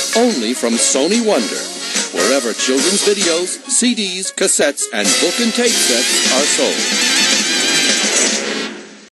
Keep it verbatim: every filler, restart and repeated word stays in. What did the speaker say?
Only from Sony Wonder, wherever children's videos, C Ds, cassettes, and book and tape sets are sold.